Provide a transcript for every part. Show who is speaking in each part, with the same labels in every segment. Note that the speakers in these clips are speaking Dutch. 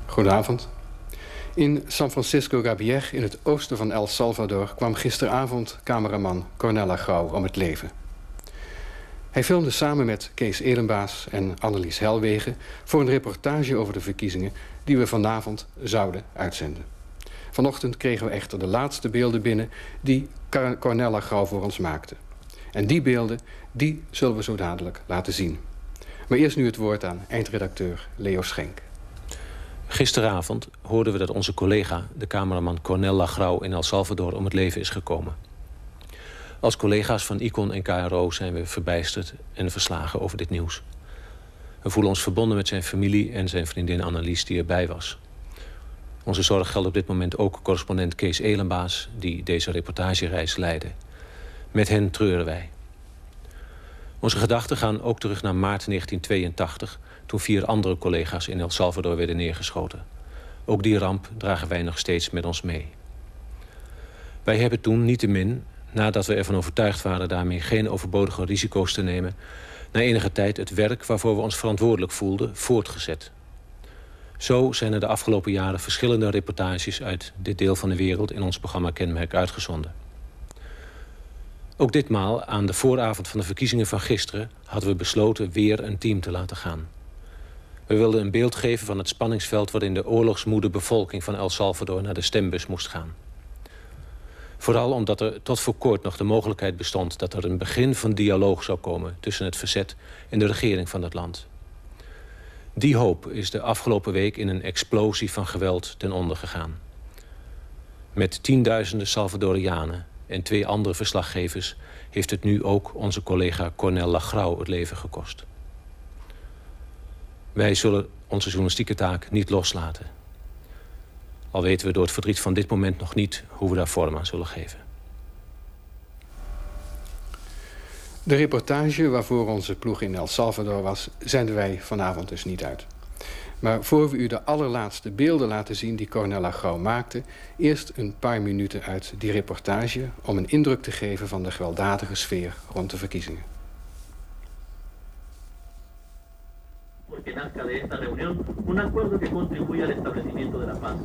Speaker 1: Goedenavond. In San Francisco Gabier, in het oosten van El Salvador, kwam gisteravond cameraman Cornel Lagrauw om het leven. Hij filmde samen met Kees Elenbaas en Annelies Helwegen voor een reportage over de verkiezingen die we vanavond zouden uitzenden. Vanochtend kregen we echter de laatste beelden binnen die Cornel Lagrauw voor ons maakte. En die beelden, die zullen we zo dadelijk laten zien. Maar eerst nu het woord aan eindredacteur Leo Schenk.
Speaker 2: Gisteravond hoorden we dat onze collega, de cameraman Cornel Lagrauw in El Salvador, om het leven is gekomen. Als collega's van ICON en KRO zijn we verbijsterd en verslagen over dit nieuws. We voelen ons verbonden met zijn familie en zijn vriendin Annelies die erbij was. Onze zorg geldt op dit moment ook correspondent Kees Elenbaas, die deze reportagereis leidde. Met hen treuren wij. Onze gedachten gaan ook terug naar maart 1982... toen 4 andere collega's in El Salvador werden neergeschoten. Ook die ramp dragen wij nog steeds met ons mee. Wij hebben toen niettemin, nadat we ervan overtuigd waren daarmee geen overbodige risico's te nemen, na enige tijd het werk waarvoor we ons verantwoordelijk voelden voortgezet. Zo zijn er de afgelopen jaren verschillende reportages uit dit deel van de wereld in ons programma Kenmerk uitgezonden. Ook ditmaal, aan de vooravond van de verkiezingen van gisteren, hadden we besloten weer een team te laten gaan. We wilden een beeld geven van het spanningsveld waarin de oorlogsmoede bevolking van El Salvador naar de stembus moest gaan. Vooral omdat er tot voor kort nog de mogelijkheid bestond dat er een begin van dialoog zou komen tussen het verzet en de regering van het land. Die hoop is de afgelopen week in een explosie van geweld ten onder gegaan. Met tienduizenden Salvadorianen en 2 andere verslaggevers heeft het nu ook onze collega Cornel Lagrauw het leven gekost. Wij zullen onze journalistieke taak niet loslaten. Al weten we door het verdriet van dit moment nog niet hoe we daar vorm aan zullen geven.
Speaker 1: De reportage waarvoor onze ploeg in El Salvador was, zenden wij vanavond dus niet uit. Maar voor we u de allerlaatste beelden laten zien die Cornel Lagrauw maakte, eerst een paar minuten uit die reportage om een indruk te geven van de gewelddadige sfeer rond de verkiezingen.
Speaker 3: Porque nazca de esta reunión un acuerdo que contribuya al establecimiento de la paz.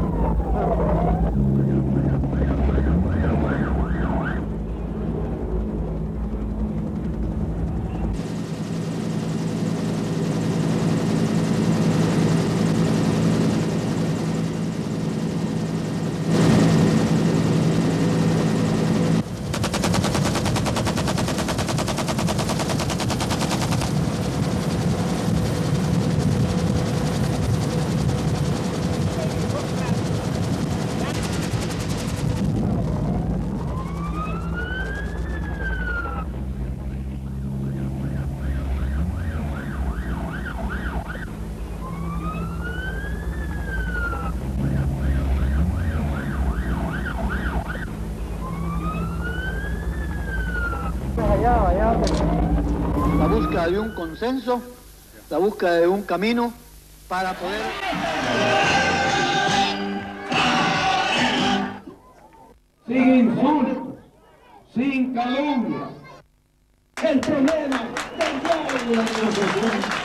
Speaker 4: La búsqueda de un consenso, la búsqueda de un camino para poder...
Speaker 5: Sin insultos, sin calumnias. El problema del diálogo de la negociación.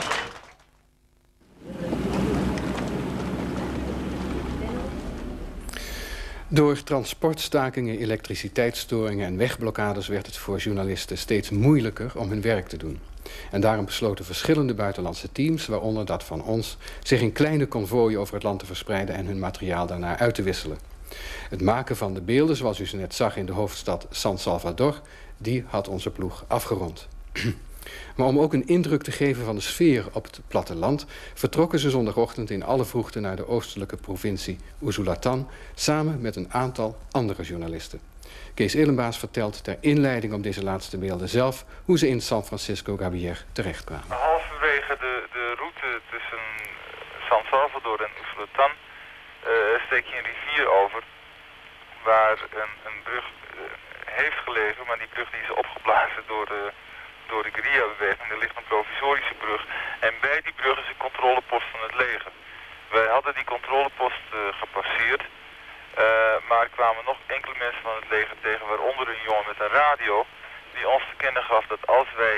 Speaker 1: Door transportstakingen, elektriciteitsstoringen en wegblokkades werd het voor journalisten steeds moeilijker om hun werk te doen. En daarom besloten verschillende buitenlandse teams, waaronder dat van ons, zich in kleine konvooien over het land te verspreiden en hun materiaal daarna uit te wisselen. Het maken van de beelden, zoals u ze net zag in de hoofdstad San Salvador, die had onze ploeg afgerond. Maar om ook een indruk te geven van de sfeer op het platteland, vertrokken ze zondagochtend in alle vroegte naar de oostelijke provincie Usulatan, samen met een aantal andere journalisten. Kees Elenbaas vertelt ter inleiding op deze laatste beelden zelf hoe ze in San Francisco Gabier terechtkwamen.
Speaker 6: Halverwege de route tussen San Salvador en Usulatan steek je een rivier over waar een brug heeft gelegen, maar die brug die is opgeblazen door de guerrilla-beweging. Er ligt een provisorische brug en bij die brug is een controlepost van het leger. Wij hadden die controlepost gepasseerd, maar er kwamen nog enkele mensen van het leger tegen, waaronder een jongen met een radio, die ons te kennen gaf dat als wij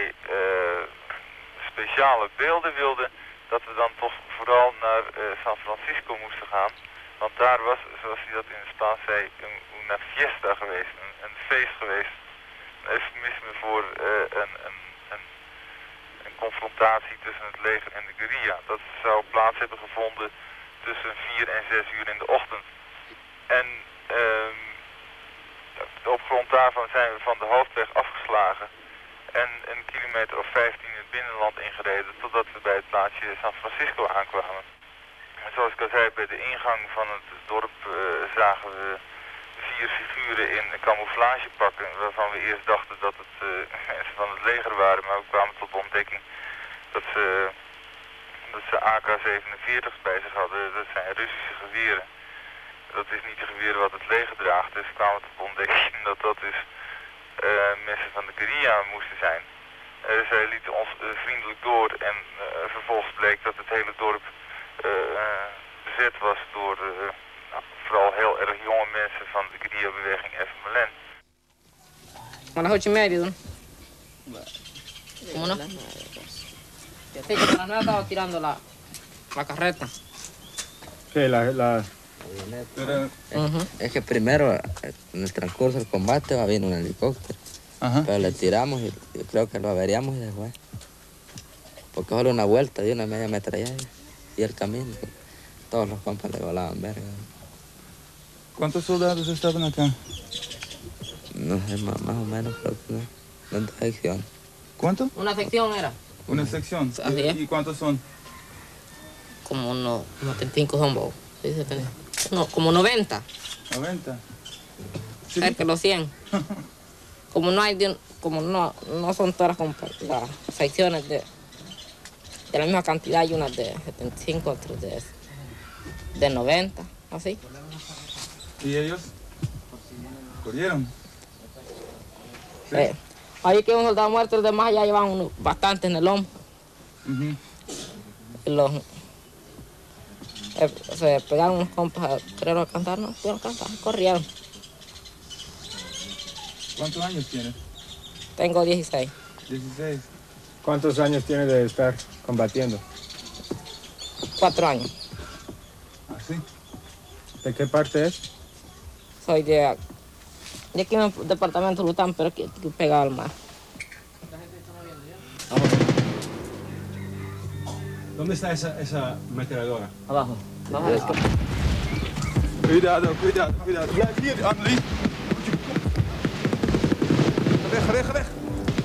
Speaker 6: speciale beelden wilden, dat we dan toch vooral naar San Francisco gaan. Want daar was, zoals hij dat in het Spaans zei, una fiesta geweest, een feest geweest. Een eufemisme voor een confrontatie tussen het leger en de guerrilla. Dat zou plaats hebben gevonden tussen 4 en 6 uur in de ochtend. En op grond daarvan zijn we van de hoofdweg afgeslagen en een kilometer of 15 in het binnenland ingereden totdat we bij het plaatsje San Francisco aankwamen. En zoals ik al zei, bij de ingang van het dorp zagen we 4 figuren in camouflagepakken waarvan we eerst dachten dat het mensen van het leger waren, maar we kwamen tot de ontdekking dat ze AK-47's bij zich hadden. Dat zijn Russische geweren. Dat is niet de geweer wat het leger draagt, dus kwamen we tot de ontdekking dat dat dus mensen van de guerrilla moesten zijn. Zij lieten ons vriendelijk door en vervolgens bleek dat het hele dorp bezet was door vooral heel erg jonge mensen van de guerrilla-beweging FMLN.
Speaker 7: ¿A las 8:30, don? ¿Cómo no? Sí, que a las 9 estaba tirando la carreta.
Speaker 8: ¿Qué?
Speaker 9: Es que primero, en el transcurso del combate, vino un helicóptero. Ajá. Pero le tiramos y yo creo que lo averiamos y después. Porque solo una vuelta de una media metralleta y el camino. Todos los compas le volaban verga.
Speaker 8: ¿Cuántos soldados estaban acá?
Speaker 9: No sé, más o menos creo que una sección.
Speaker 8: ¿Cuánto?
Speaker 7: Una sección era.
Speaker 8: Una sección.
Speaker 7: Así es.
Speaker 8: ¿Y cuántos son?
Speaker 7: Como unos 75 son vos. Sí, no, como 90.
Speaker 8: 90. ¿Sí?
Speaker 7: Cerca de los 100. Como no hay, como no son todas las secciones de la misma cantidad, hay unas de 75, otras de 90, así.
Speaker 8: ¿Y ellos? ¿Corrieron?
Speaker 7: Sí. Ahí que un soldado muerto, los demás ya llevan bastante en el hombro. Se pegaron unos compas, creo, a cantar, no pudieron cantar, corrieron.
Speaker 8: ¿Cuántos años tienes?
Speaker 7: Tengo 16.
Speaker 8: 16.
Speaker 10: ¿Cuántos años tiene de estar combatiendo?
Speaker 7: 4 años.
Speaker 8: ¿Ah, sí?
Speaker 10: ¿De qué parte es?
Speaker 7: Soy de aquí en el departamento de Lután, pero aquí pegado al mar.
Speaker 10: ¿Dónde está esa ametralladora?
Speaker 7: Abajo. Abajo.
Speaker 8: Cuidado, cuidado, cuidado. Blijf hier, Annelies. Ga weg.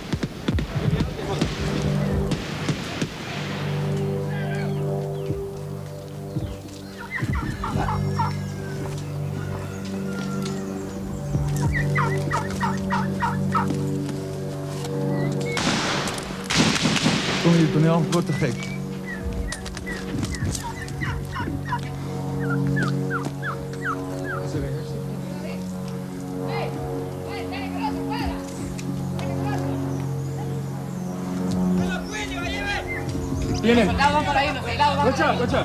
Speaker 8: Kom hier, toneel, wordt te gek.
Speaker 10: Viene.
Speaker 7: Watch out.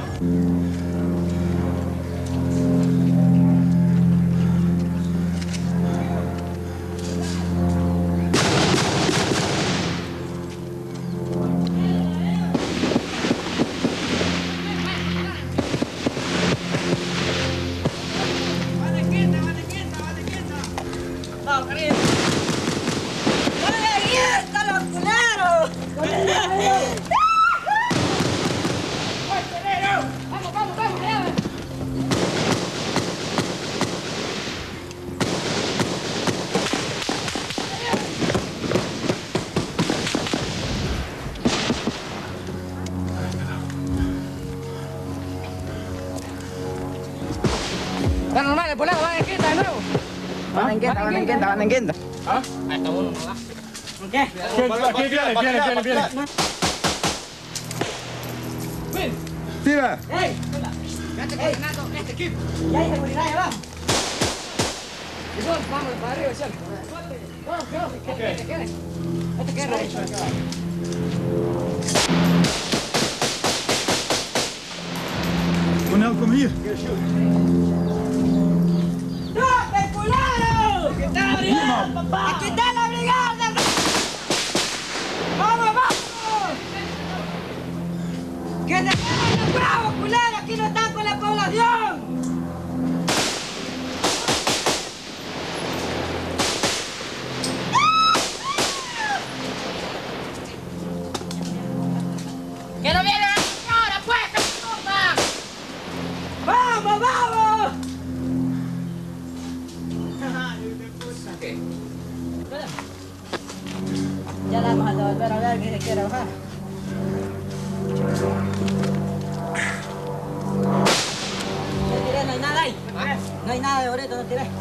Speaker 11: Está normal, el polaco va en quinta de nuevo. Van en quinta.
Speaker 10: ¿Ah?
Speaker 7: Hasta uno no va.
Speaker 11: ¿Qué?
Speaker 10: Aquí viene.
Speaker 11: Ven.
Speaker 8: Tira.
Speaker 11: ¡Ey! Ya te coordinando este equipo. Ya hay seguridad ahí abajo. Y vamos para arriba, ¿cierto? Vamos, que te quede. Este queda ahí.
Speaker 8: Toneel, kom hier.
Speaker 11: ¡No, culero! ¡Aquí está la brigada, papá! ¡Aquí está la brigada! ¡Vamos! ¡Que se queden los bravos, culero! ¡Aquí no están con la población! quiere bajar. No tiré, no hay nada ahí. No hay nada de boleto, no tiré.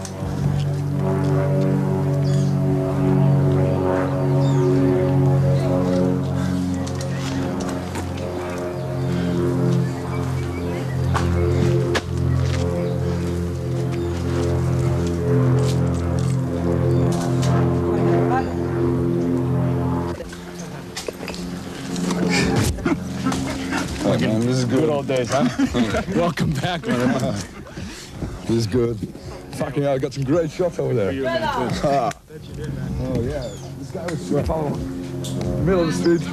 Speaker 8: Oh, man, this is good old days, huh? Welcome back, man. This is good. Fucking hell, I got some great shots over there. Oh, yeah. This guy was following middle of the street.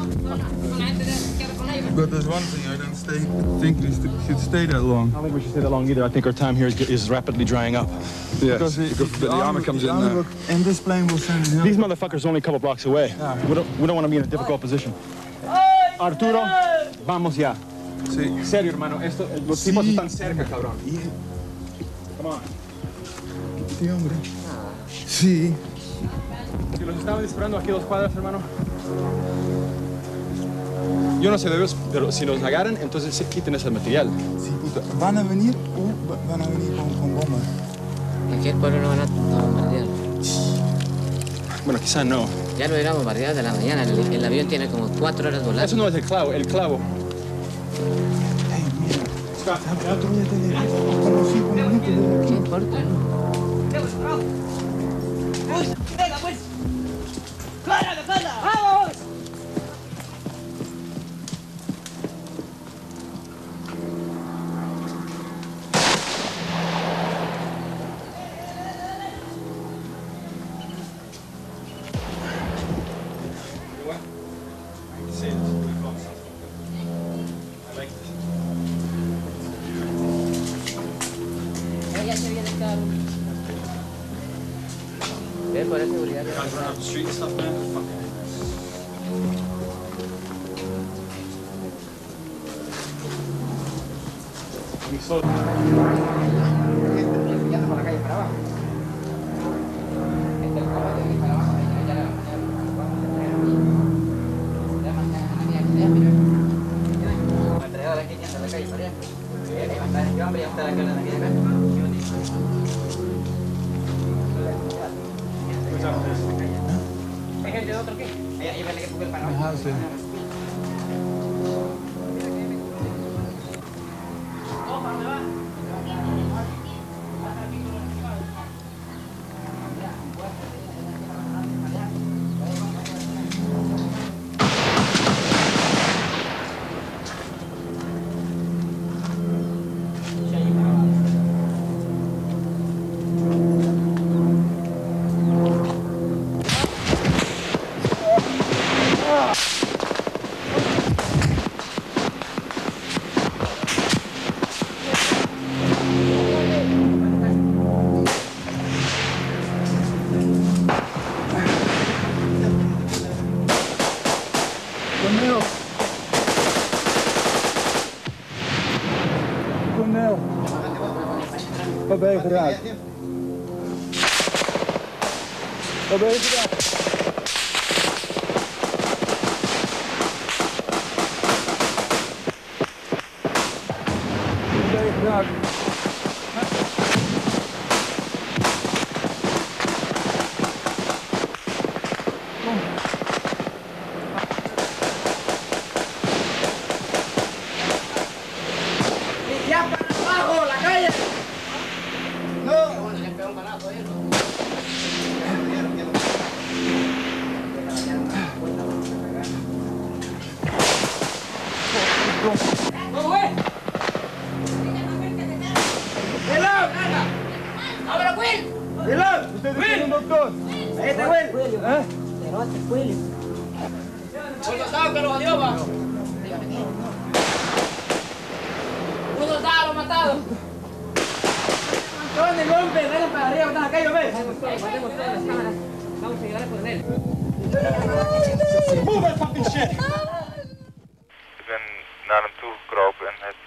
Speaker 8: But there's one thing, I don't think we should stay that long.
Speaker 10: I don't think we should stay that long either. I think our time here is rapidly drying up.
Speaker 8: Yes, because the army comes in.
Speaker 10: And this plane will send it. These motherfuckers are only a couple blocks away. Yeah. We don't want to be in a difficult position. Arturo, vamos ya.
Speaker 8: Sí.
Speaker 10: Serio, hermano. Los tipos están cerca, cabrón. Come on.
Speaker 8: Sí, hombre. Sí.
Speaker 10: Si los estaban disparando aquí a 2 cuadras, hermano. Yo no sé de ellos, pero si nos agarran, entonces sí quiten ese material.
Speaker 8: Sí, puta. ¿Van a venir o van a venir con bombas?
Speaker 7: Aquí el pueblo no van a bombardear.
Speaker 10: Bueno, quizá no.
Speaker 7: Ya lo hubiéramos bombardeado de la mañana. El avión tiene como 4 horas volando.
Speaker 10: Eso no es el clavo, el clavo.
Speaker 8: Hey, mira. Scott, otro día te diré. Como 5 minutos.
Speaker 7: ¿Qué importa?
Speaker 11: ¡Venga, pues! ¡Corre, ¡vamos! Ya se viene el carro. Ven por la seguridad. Por la calle para abajo. ¿Hay gente de otro qué? Ahí vale que ponga el paro.
Speaker 8: Ajá, sí. Wat ben je gedaan? Wat ben je gedaan? Wat ben je gedaan?
Speaker 11: ¡Ya para abajo, la calle! ¿Cómo es? ¡Pelón! ¡Ahora, Will! ¡Pelón!
Speaker 8: Usted es un doctor.
Speaker 11: Ahí está Will.
Speaker 8: ¿Eh?
Speaker 11: Pero este es Will. Un soldado que lo jodió, va. Un soldado lo mataron. ¿Dónde golpe? Dale para arriba, estás acá, yo ve. Matemos todas las cámaras. Vamos a ayudar a poner.
Speaker 10: Move that fucking shit!
Speaker 6: Ik ben naar hem toegekropen en heb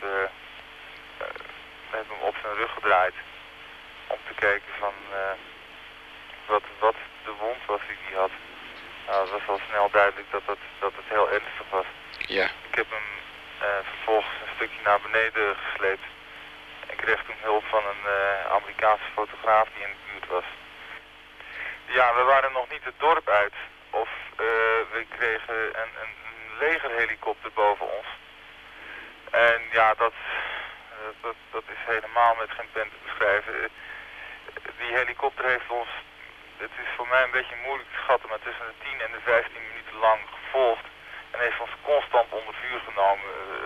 Speaker 6: hem op zijn rug gedraaid. Om te kijken van wat de wond was die hij had. Nou, het was al snel duidelijk dat het heel ernstig was.
Speaker 1: Ja.
Speaker 6: Ik heb hem vervolgens een stukje naar beneden gesleept. En kreeg toen hulp van een Amerikaanse fotograaf die in de buurt was. Ja, we waren nog niet het dorp uit. Of we kregen een legerhelikopter boven ons. En ja, dat is helemaal met geen pen te beschrijven. Die helikopter heeft ons, het is voor mij een beetje moeilijk te schatten, maar tussen de 10 en de 15 minuten lang gevolgd. En heeft ons constant onder vuur genomen.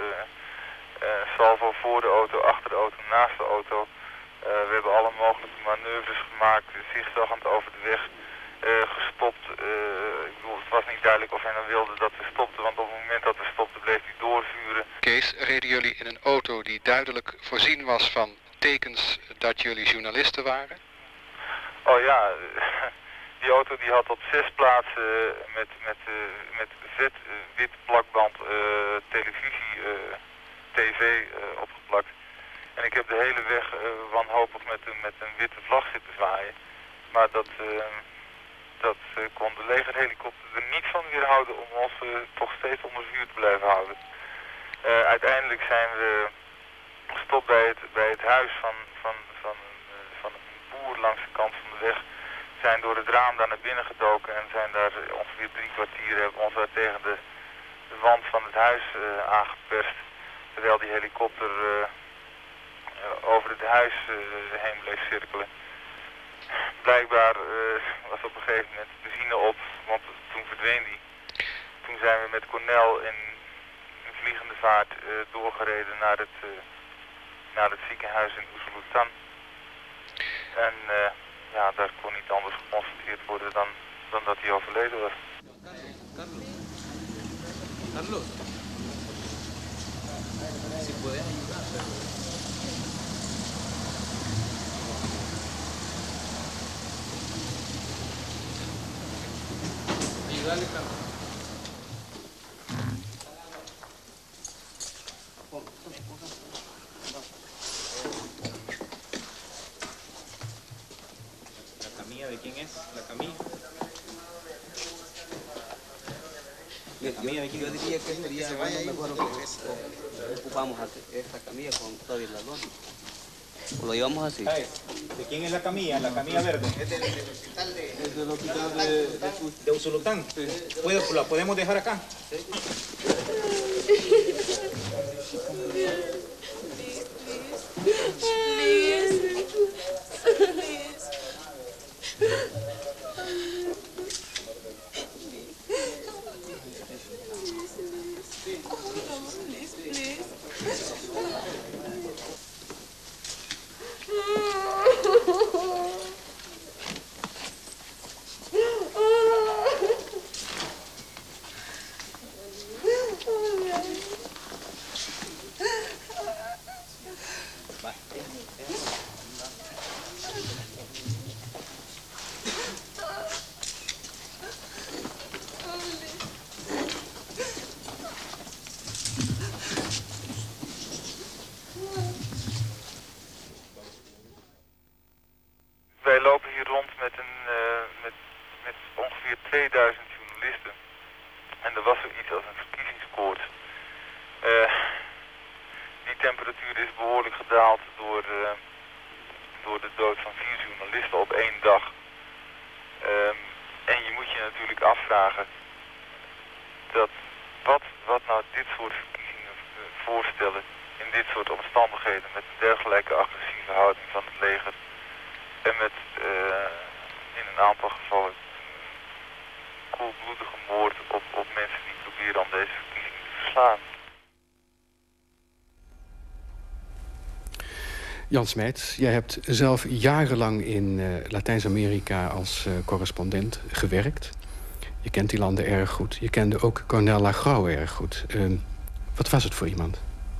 Speaker 6: Salvo voor de auto, achter de auto, naast de auto. We hebben alle mogelijke manoeuvres gemaakt, zigzaggend over de weg gestopt. Ik bedoel, het was niet duidelijk of hij nou wilde dat we stopten, want op het moment dat we stopten bleef hij doorvuren.
Speaker 1: Kees, reden jullie in een auto die duidelijk voorzien was van tekens dat jullie journalisten waren?
Speaker 6: Oh ja, die auto die had op 6 plaatsen met vet wit plakband televisie, tv opgeplakt. En ik heb de hele weg wanhopig met een witte vlag zitten zwaaien. Maar dat kon de legerhelikopter er niet van weerhouden om ons toch steeds onder vuur te blijven houden. Uiteindelijk zijn we gestopt bij het huis van een boer langs de kant van de weg. Zijn door het raam daar naar binnen gedoken en zijn daar ongeveer 3 kwartier, hebben ons daar tegen de wand van het huis aangeperst. Terwijl die helikopter over het huis heen bleef cirkelen. Blijkbaar was op een gegeven moment de benzine op, want toen verdween die. Toen zijn we met Cornel in vliegende vaart doorgereden naar het ziekenhuis in Usulután. En ja, daar kon niet anders geconstateerd worden dan dat hij overleden was.
Speaker 12: Carlos, si puedes ayudar. Ayúdale, Carlos. ¿La camilla de quién es? ¿La camilla?
Speaker 13: Yo diría que sería mejor que ocupamos esta camilla con todo el ladrón. ¿O lo llevamos así?
Speaker 12: ¿De quién es la camilla? La camilla verde.
Speaker 13: Es del hospital
Speaker 12: de Usulután. Sí. ¿La podemos dejar acá? Sí.
Speaker 6: Wij lopen hier rond met ongeveer 2000 journalisten. En er was zoiets als een verkiezingskoorts. Die temperatuur is behoorlijk gedaald door de dood van 4 journalisten op 1 dag. En je moet je natuurlijk afvragen wat nou dit soort verkiezingen voorstellen in dit soort omstandigheden met een dergelijke agressieve houding van het leger. En met in een aantal gevallen koelbloedige moord op mensen die proberen om deze verkiezingen te verslaan.
Speaker 1: Jan Smeets, jij hebt zelf jarenlang in Latijns-Amerika als correspondent gewerkt. Je kent die landen erg goed. Je kende ook Cornel Lagrau erg goed. Wat was het voor iemand?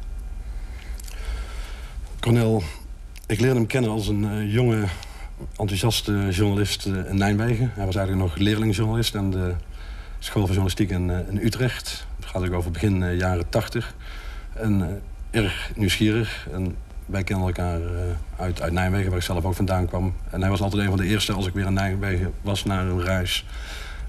Speaker 14: Cornel, ik leerde hem kennen als een jonge, enthousiaste journalist in Nijmegen. Hij was eigenlijk nog leerlingjournalist aan de school van journalistiek in Utrecht. Het gaat ook over begin jaren 80. En erg nieuwsgierig. En wij kenden elkaar uit Nijmegen, waar ik zelf ook vandaan kwam. En hij was altijd een van de eerste, als ik weer in Nijmegen was, naar een reis.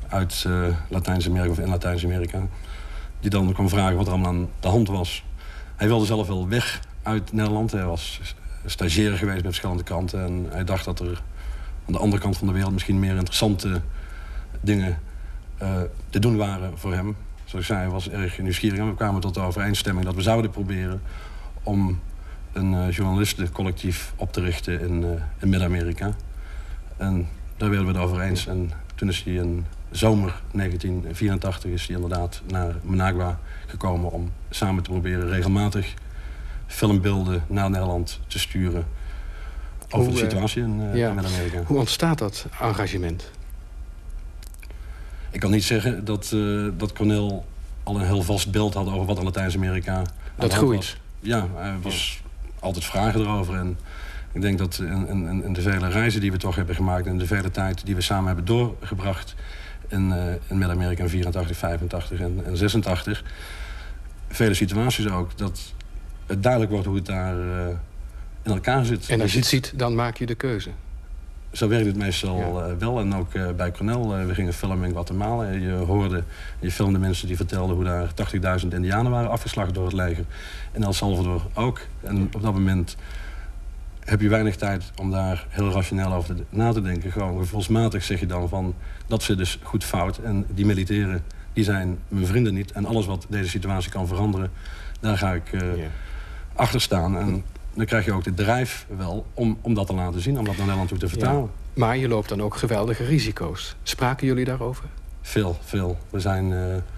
Speaker 14: uit Latijns-Amerika of in Latijns-Amerika. Die dan kwam vragen wat er allemaal aan de hand was. Hij wilde zelf wel weg uit Nederland. Hij was stagiair geweest bij verschillende kranten. En hij dacht dat er aan de andere kant van de wereld misschien meer interessante dingen te doen waren voor hem. Zoals ik zei, hij was erg nieuwsgierig. En we kwamen tot de overeenstemming dat we zouden proberen om een journalistencollectief op te richten in Midden-Amerika. En daar werden we het over eens. En toen is hij in zomer 1984 is hij inderdaad naar Managua gekomen om samen te proberen regelmatig filmbeelden naar Nederland te sturen over de situatie in Midden-Amerika.
Speaker 1: Hoe ontstaat dat engagement?
Speaker 14: Ik kan niet zeggen dat Cornel al een heel vast beeld had over wat in Latijns-Amerika
Speaker 1: dat groeit.
Speaker 14: Ja, er was altijd vragen erover. En ik denk dat in de vele reizen die we toch hebben gemaakt en de vele tijd die we samen hebben doorgebracht in Midden-Amerika in 84, 85 en 86, vele situaties ook, dat het duidelijk wordt hoe het daar in elkaar zit.
Speaker 1: En als je het ziet, dan maak je de keuze.
Speaker 14: Zo werkt het meestal wel. En ook bij Cornel, we gingen filmen in Guatemala. Je filmde mensen die vertelden hoe daar 80.000 Indianen waren afgeslacht door het leger. In El Salvador ook. En op dat moment heb je weinig tijd om daar heel rationeel over na te denken. Gewoon gevoelsmatig zeg je dan van, dat zit dus goed fout. En die militairen, die zijn mijn vrienden niet. En alles wat deze situatie kan veranderen, daar ga ik achter staan. En dan krijg je ook de drijf wel om dat te laten zien, om dat naar Nederland toe te vertalen. Ja.
Speaker 1: Maar je loopt dan ook geweldige risico's. Spraken jullie daarover?
Speaker 14: Veel. We zijn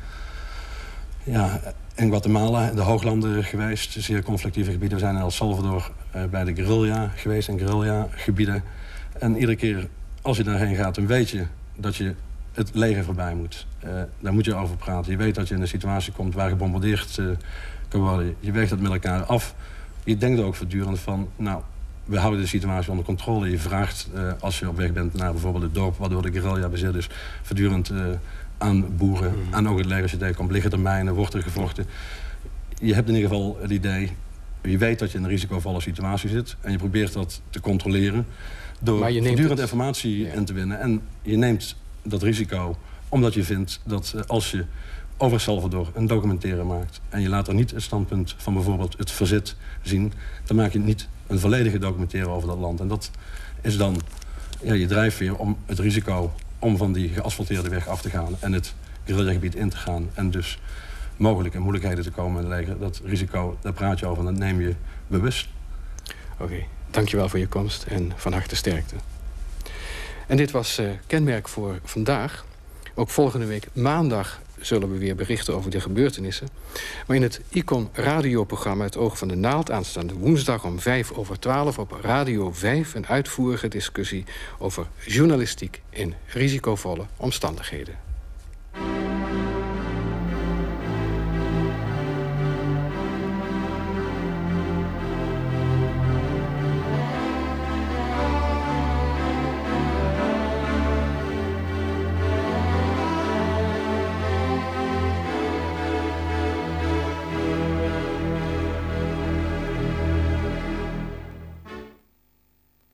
Speaker 14: in Guatemala, in de hooglanden geweest, zeer conflictieve gebieden. We zijn in El Salvador bij de guerrilla geweest, in guerrilla-gebieden. En iedere keer als je daarheen gaat, dan weet je dat je het leger voorbij moet. Daar moet je over praten. Je weet dat je in een situatie komt waar gebombardeerd kan worden. Je weegt dat met elkaar af. Je denkt ook voortdurend van, nou, we houden de situatie onder controle. Je vraagt, als je op weg bent naar bijvoorbeeld het dorp waardoor de guerrilla bezet is, voortdurend aan boeren, aan ook het leger als je tegenkomt, liggen er mijnen, wordt er gevochten. Je hebt in ieder geval het idee, je weet dat je in een risicovolle situatie zit en je probeert dat te controleren door voortdurend informatie in te winnen. En je neemt dat risico omdat je vindt dat als je over Salvador een documentaire maakt en je laat er niet het standpunt van bijvoorbeeld het verzet zien, dan maak je niet een volledige documentaire over dat land. En dat is dan je drijfveer om het risico om van die geasfalteerde weg af te gaan en het guerrillagebied in te gaan en dus mogelijk in moeilijkheden te komen in het leger. Dat risico, daar praat je over en dat neem je bewust.
Speaker 1: Oké, dankjewel voor je komst en van harte sterkte. En dit was Kenmerk voor vandaag. Ook volgende week maandag zullen we weer berichten over de gebeurtenissen. Maar in het Icon radioprogramma Het Oog van de Naald aanstaande woensdag om 11:05 op Radio 5... een uitvoerige discussie over journalistiek in risicovolle omstandigheden.